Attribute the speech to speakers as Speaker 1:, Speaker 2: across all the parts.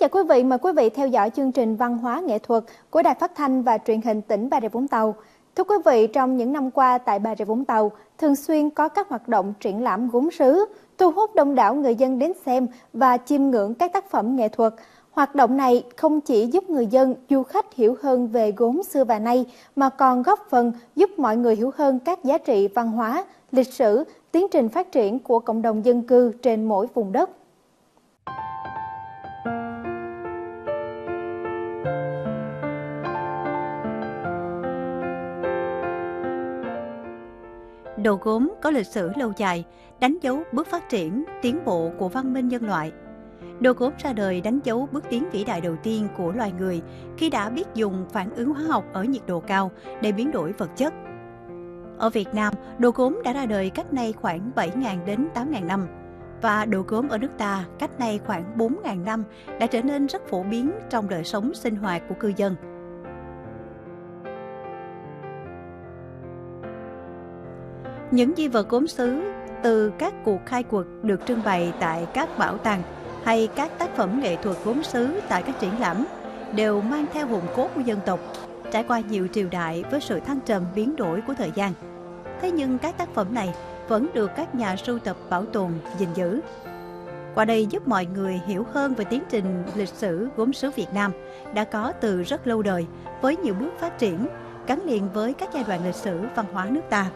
Speaker 1: chào quý vị, mời quý vị theo dõi chương trình văn hóa nghệ thuật của Đài Phát thanh và Truyền hình tỉnh Bà Rịa Vũng Tàu. Thưa quý vị, trong những năm qua tại Bà Rịa Vũng Tàu thường xuyên có các hoạt động triển lãm gốm sứ, thu hút đông đảo người dân đến xem và chiêm ngưỡng các tác phẩm nghệ thuật. Hoạt động này không chỉ giúp người dân, du khách hiểu hơn về gốm xưa và nay, mà còn góp phần giúp mọi người hiểu hơn các giá trị văn hóa, lịch sử, tiến trình phát triển của cộng đồng dân cư trên mỗi vùng đất.
Speaker 2: Đồ gốm có lịch sử lâu dài, đánh dấu bước phát triển, tiến bộ của văn minh nhân loại. Đồ gốm ra đời đánh dấu bước tiến vĩ đại đầu tiên của loài người khi đã biết dùng phản ứng hóa học ở nhiệt độ cao để biến đổi vật chất. Ở Việt Nam, đồ gốm đã ra đời cách nay khoảng 7.000 đến 8.000 năm. Và đồ gốm ở nước ta cách nay khoảng 4.000 năm đã trở nên rất phổ biến trong đời sống sinh hoạt của cư dân. Những di vật gốm sứ từ các cuộc khai quật được trưng bày tại các bảo tàng hay các tác phẩm nghệ thuật gốm sứ tại các triển lãm đều mang theo hồn cốt của dân tộc, trải qua nhiều triều đại với sự thăng trầm biến đổi của thời gian. Thế nhưng các tác phẩm này vẫn được các nhà sưu tập bảo tồn, gìn giữ. Qua đây giúp mọi người hiểu hơn về tiến trình lịch sử gốm sứ Việt Nam đã có từ rất lâu đời với nhiều bước phát triển, gắn liền với các giai đoạn lịch sử văn hóa nước ta.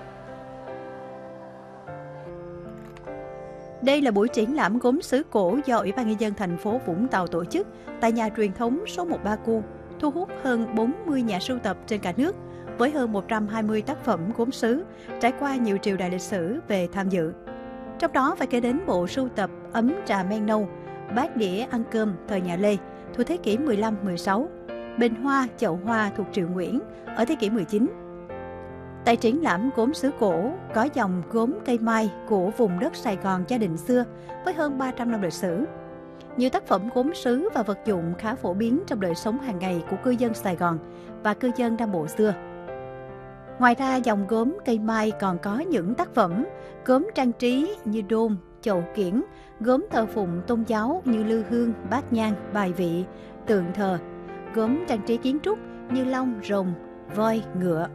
Speaker 2: Đây là buổi triển lãm gốm sứ cổ do Ủy ban Nhân dân thành phố Vũng Tàu tổ chức tại nhà truyền thống số 13 Cu, thu hút hơn 40 nhà sưu tập trên cả nước với hơn 120 tác phẩm gốm sứ trải qua nhiều triều đại lịch sử về tham dự. Trong đó phải kể đến bộ sưu tập ấm trà men nâu, bát đĩa ăn cơm thời nhà Lê thuộc thế kỷ 15-16, bình hoa, chậu hoa thuộc triều Nguyễn ở thế kỷ 19. Tại triển lãm gốm sứ cổ có dòng gốm cây mai của vùng đất Sài Gòn gia đình xưa với hơn 300 năm lịch sử. Nhiều tác phẩm gốm sứ và vật dụng khá phổ biến trong đời sống hàng ngày của cư dân Sài Gòn và cư dân Nam Bộ xưa. Ngoài ra, dòng gốm cây mai còn có những tác phẩm gốm trang trí như đôn, chầu kiển, gốm thờ phụng tôn giáo như lư hương, bát nhang, bài vị, tượng thờ, gốm trang trí kiến trúc như long, rồng, voi, ngựa.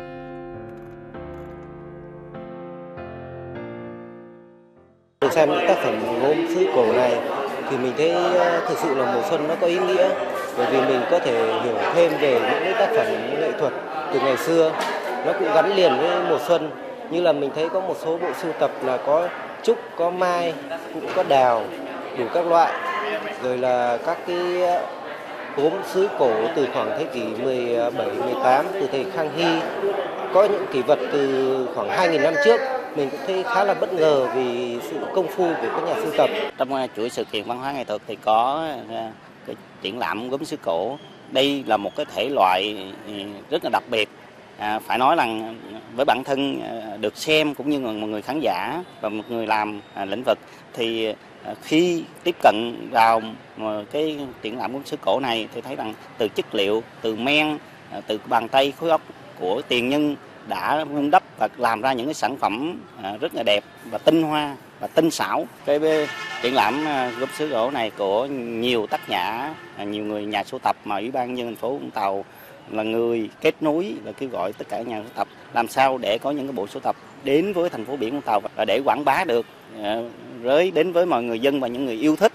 Speaker 3: Xem những tác phẩm gốm sứ cổ này thì mình thấy thực sự là mùa xuân nó có ý nghĩa, bởi vì mình có thể hiểu thêm về những cái tác phẩm nghệ thuật từ ngày xưa, nó cũng gắn liền với mùa xuân. Như là mình thấy có một số bộ sưu tập là có trúc, có mai, cũng có đào, đủ các loại, rồi là các cái gốm sứ cổ từ khoảng thế kỷ 17, 18, từ thời Khang Hy, có những kỷ vật từ khoảng 2.000 năm trước. Mình cũng thấy khá là bất ngờ vì sự công phu của các nhà sưu tập.
Speaker 4: Trong chuỗi sự kiện văn hóa nghệ thuật thì có cái triển lãm gốm sứ cổ. Đây là một cái thể loại rất là đặc biệt. Phải nói rằng với bản thân được xem cũng như một người khán giả và một người làm lĩnh vực thì khi tiếp cận vào cái triển lãm gốm sứ cổ này thì thấy rằng từ chất liệu, từ men, từ bàn tay khối óc của tiền nhân đã vun đắp và làm ra những cái sản phẩm rất là đẹp và tinh hoa và tinh xảo. Cái triển lãm gốm sứ cổ này của nhiều tác giả, nhiều người nhà sưu tập mà Ủy ban Nhân dân thành phố Vũng Tàu là người kết nối và kêu gọi tất cả nhà sưu tập làm sao để có những cái bộ sưu tập đến với thành phố biển Vũng Tàu và để quảng bá được đến với mọi người dân và những người yêu thích.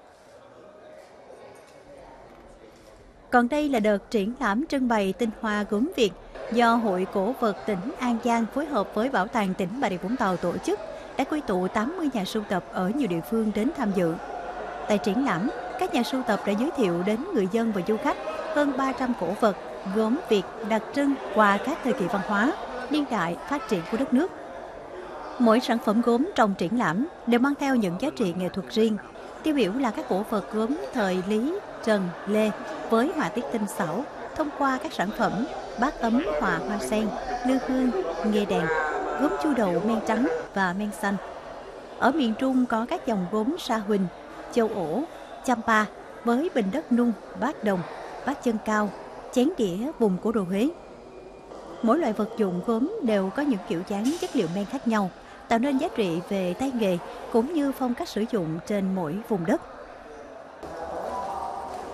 Speaker 2: Còn đây là đợt triển lãm trưng bày tinh hoa gốm Việt do Hội Cổ vật tỉnh An Giang phối hợp với Bảo tàng tỉnh Bà Rịa Vũng Tàu tổ chức, đã quy tụ 80 nhà sưu tập ở nhiều địa phương đến tham dự. Tại triển lãm, các nhà sưu tập đã giới thiệu đến người dân và du khách hơn 300 cổ vật gốm Việt đặc trưng qua các thời kỳ văn hóa, niên đại phát triển của đất nước. Mỗi sản phẩm gốm trong triển lãm đều mang theo những giá trị nghệ thuật riêng. Tiêu biểu là các cổ vật gốm thời Lý, Trần, Lê với họa tiết tinh xảo thông qua các sản phẩm bát ấm họa hoa sen, lư hương, nghề đèn, gốm chu đậu men trắng và men xanh. Ở miền Trung có các dòng gốm Sa Huỳnh, Châu Ổ, Champa với bình đất nung, bát đồng, bát chân cao, chén đĩa vùng cố đô Huế. Mỗi loại vật dụng gốm đều có những kiểu dáng chất liệu men khác nhau, tạo nên giá trị về tay nghề cũng như phong cách sử dụng trên mỗi vùng đất.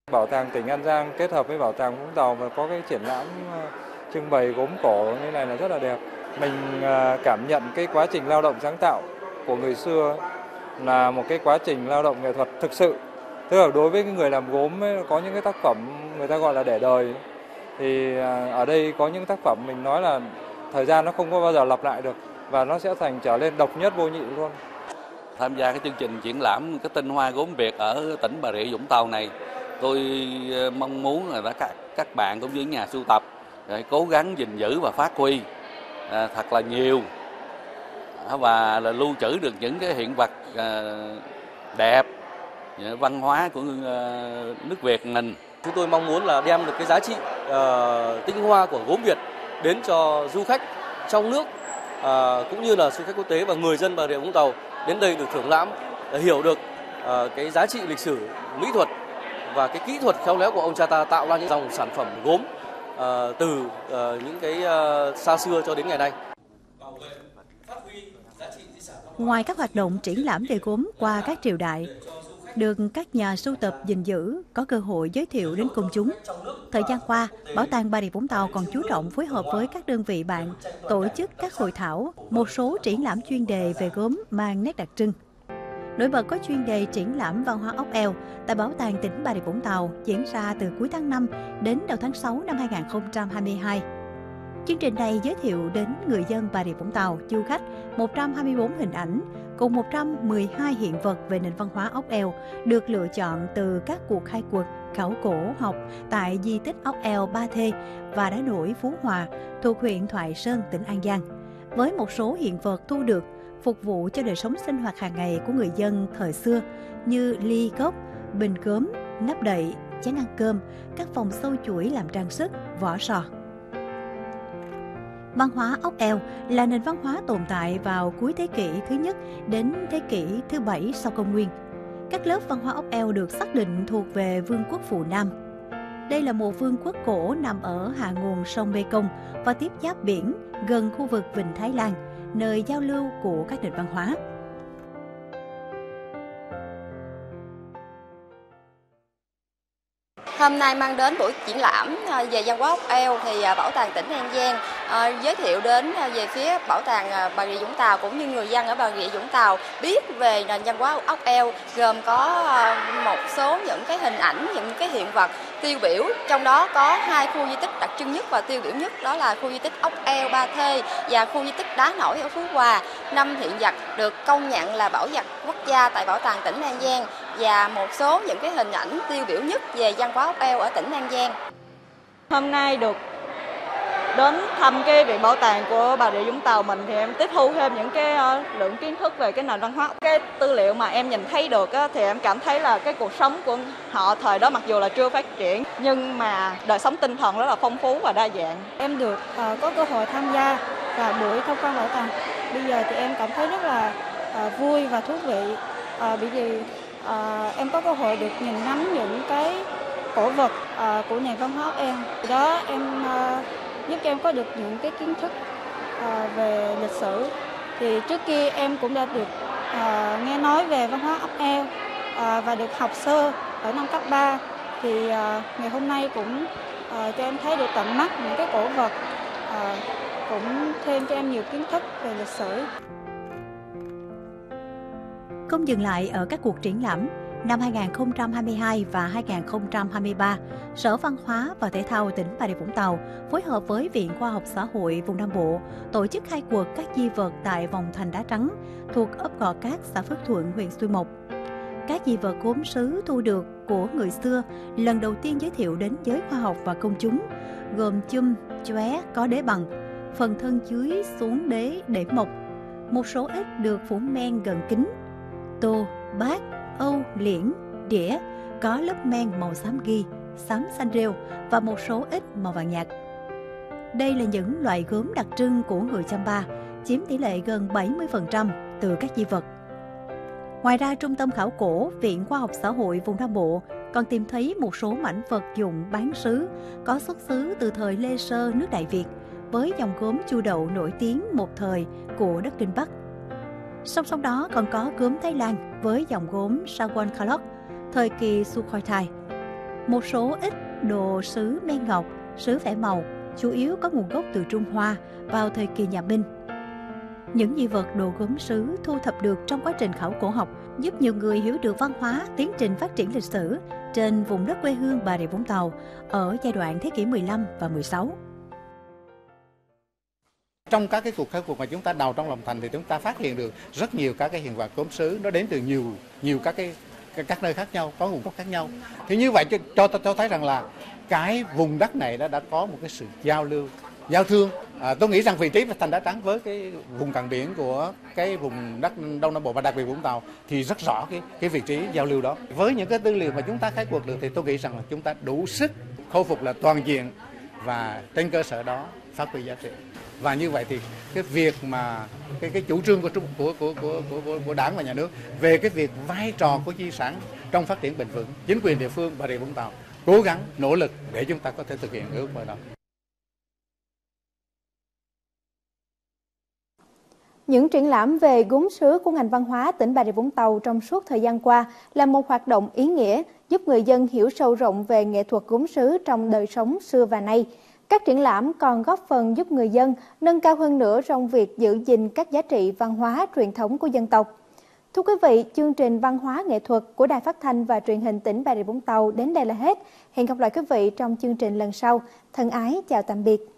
Speaker 5: Bảo tàng tỉnh An Giang kết hợp với Bảo tàng Vũng Tàu và có cái triển lãm trưng bày gốm cổ như này là rất là đẹp. Mình cảm nhận cái quá trình lao động sáng tạo của người xưa là một cái quá trình lao động nghệ thuật thực sự. Tức là đối với cái người làm gốm ấy, có những cái tác phẩm người ta gọi là để đời. Thì ở đây có những tác phẩm mình nói là thời gian nó không có bao giờ lặp lại được và nó sẽ trở lên độc nhất vô nhị luôn.
Speaker 6: Tham gia cái chương trình triển lãm cái tinh hoa gốm Việt ở tỉnh Bà Rịa Vũng Tàu này, tôi mong muốn là các bạn cũng như nhà sưu tập cố gắng gìn giữ và phát huy thật là nhiều và là lưu trữ được những cái hiện vật đẹp văn hóa của nước Việt mình.
Speaker 7: Chúng tôi mong muốn là đem được cái giá trị tinh hoa của gốm Việt đến cho du khách trong nước cũng như là du khách quốc tế và người dân Bà Rịa Vũng Tàu đến đây được thưởng lãm, hiểu được cái giá trị lịch sử, mỹ thuật và cái kỹ thuật khéo léo của ông cha ta tạo ra những dòng sản phẩm gốm từ những cái xa xưa cho đến ngày nay.
Speaker 2: Ngoài các hoạt động triển lãm về gốm qua các triều đại, được các nhà sưu tập gìn giữ có cơ hội giới thiệu đến công chúng. Thời gian qua, Bảo tàng Bà Rịa Vũng Tàu còn chú trọng phối hợp với các đơn vị bạn tổ chức các hội thảo, một số triển lãm chuyên đề về gốm mang nét đặc trưng. Nổi bật có chuyên đề triển lãm văn hóa ốc eo tại Bảo tàng tỉnh Bà Rịa Vũng Tàu diễn ra từ cuối tháng 5 đến đầu tháng 6 năm 2022. Chương trình này giới thiệu đến người dân Bà Rịa Vũng Tàu, du khách 124 hình ảnh cùng 112 hiện vật về nền văn hóa ốc eo được lựa chọn từ các cuộc khai quật, khảo cổ học tại di tích ốc eo Ba Thê và Đá Nổi Phú Hòa thuộc huyện Thoại Sơn, tỉnh An Giang. Với một số hiện vật thu được phục vụ cho đời sống sinh hoạt hàng ngày của người dân thời xưa như ly cốc, bình gốm, nắp đậy, chén ăn cơm, các vòng sâu chuỗi làm trang sức, vỏ sò. Văn hóa ốc eo là nền văn hóa tồn tại vào cuối thế kỷ thứ nhất đến thế kỷ thứ 7 sau công nguyên. Các lớp văn hóa ốc eo được xác định thuộc về Vương quốc Phù Nam. Đây là một vương quốc cổ nằm ở hạ nguồn sông Mekong và tiếp giáp biển gần khu vực Vịnh Thái Lan, nơi giao lưu của các nền văn hóa.
Speaker 8: Hôm nay mang đến buổi triển lãm về văn hóa ốc eo thì Bảo tàng tỉnh An Giang giới thiệu đến về phía Bảo tàng Bà Rịa Vũng Tàu cũng như người dân ở Bà Rịa Vũng Tàu biết về nền văn hóa ốc eo, gồm có một số những cái hình ảnh, những cái hiện vật tiêu biểu, trong đó có 2 khu di tích đặc trưng nhất và tiêu biểu nhất, đó là khu di tích ốc eo Ba Thê và khu di tích Đá Nổi ở Phú Hòa. 5 hiện vật được công nhận là bảo vật quốc gia tại Bảo tàng tỉnh An Giang và một số những cái hình ảnh tiêu biểu nhất về văn hóa ốc eo ở tỉnh An Giang.
Speaker 9: Hôm nay được đến thăm cái viện bảo tàng của Bà Rịa Vũng Tàu mình thì em tiếp thu thêm những cái lượng kiến thức về cái nền văn hóa. Cái tư liệu mà em nhìn thấy được thì em cảm thấy là cái cuộc sống của họ thời đó mặc dù là chưa phát triển nhưng mà đời sống tinh thần rất là phong phú và đa dạng.
Speaker 10: Em được có cơ hội tham gia vào buổi tham quan bảo tàng. Bây giờ thì em cảm thấy rất là vui và thú vị bởi vì em có cơ hội được nhìn ngắm những cái cổ vật của nền văn hóa ốc eo. Từ đó em giúp cho em có được những cái kiến thức về lịch sử. Thì trước kia em cũng đã được nghe nói về văn hóa ốc eo và được học sơ ở năm cấp 3. Thì ngày hôm nay cũng cho em thấy được tận mắt những cái cổ vật, cũng thêm cho em nhiều kiến thức về lịch sử.
Speaker 2: Không dừng lại ở các cuộc triển lãm, năm 2022 và 2023, Sở Văn hóa và Thể thao tỉnh Bà Rịa Vũng Tàu phối hợp với Viện Khoa học Xã hội vùng Nam Bộ tổ chức khai quật các di vật tại vòng Thành Đá Trắng thuộc ấp Gò Cát, xã Phước Thuận, huyện Xuyên Mộc. Các di vật gốm sứ thu được của người xưa lần đầu tiên giới thiệu đến giới khoa học và công chúng, gồm chum, chóe có đế bằng, phần thân dưới xuống đế để mộc, một số ít được phủ men gần kính, tô, bát, âu, liễn, đĩa có lớp men màu xám ghi, xám xanh rêu và một số ít màu vàng nhạt. Đây là những loại gốm đặc trưng của người Chăm-pa, chiếm tỷ lệ gần 70% từ các di vật. Ngoài ra, Trung tâm Khảo cổ Viện Khoa học Xã hội vùng Nam Bộ còn tìm thấy một số mảnh vật dụng bán sứ có xuất xứ từ thời Lê Sơ nước Đại Việt với dòng gốm Chu Đậu nổi tiếng một thời của đất Kinh Bắc. Song song đó còn có gốm Thái Lan với dòng gốm Sawan Khalok thời kỳ Sukhothai. một số ít đồ sứ men ngọc, sứ vẽ màu, chủ yếu có nguồn gốc từ Trung Hoa vào thời kỳ nhà Minh. Những di vật đồ gốm sứ thu thập được trong quá trình khảo cổ học giúp nhiều người hiểu được văn hóa, tiến trình phát triển lịch sử trên vùng đất quê hương Bà Rịa Vũng Tàu ở giai đoạn thế kỷ 15 và 16.
Speaker 11: Trong các cái cuộc khai cuộc mà chúng ta đào trong lòng thành thì chúng ta phát hiện được rất nhiều các cái hiện vật gốm sứ, nó đến từ nhiều các nơi khác nhau, có nguồn gốc khác nhau. Thì như vậy cho thấy rằng là cái vùng đất này đã có một cái sự giao lưu, giao thương. Tôi nghĩ rằng vị trí thành Đá Trắng với cái vùng cảng biển của cái vùng đất Đông Nam Bộ và đặc biệt Vũng Tàu thì rất rõ cái vị trí giao lưu đó. Với những cái tư liệu mà chúng ta khai quật được thì tôi nghĩ rằng là chúng ta đủ sức khôi phục là toàn diện và trên cơ sở đó phát huy giá trị. Và như vậy thì cái việc mà cái chủ trương của Đảng và Nhà nước về cái việc vai trò của di sản trong phát triển bền vững, chính quyền địa phương Bà Rịa Vũng Tàu cố gắng nỗ lực để chúng ta có thể thực hiện cái ước mơ đó.
Speaker 1: Những triển lãm về gốm sứ của ngành văn hóa tỉnh Bà Rịa Vũng Tàu trong suốt thời gian qua là một hoạt động ý nghĩa giúp người dân hiểu sâu rộng về nghệ thuật gốm sứ trong đời sống xưa và nay. Các triển lãm còn góp phần giúp người dân nâng cao hơn nữa trong việc giữ gìn các giá trị văn hóa truyền thống của dân tộc. Thưa quý vị, chương trình văn hóa nghệ thuật của Đài Phát thanh và Truyền hình tỉnh Bà Rịa Vũng Tàu đến đây là hết. Hẹn gặp lại quý vị trong chương trình lần sau. Thân ái chào tạm biệt.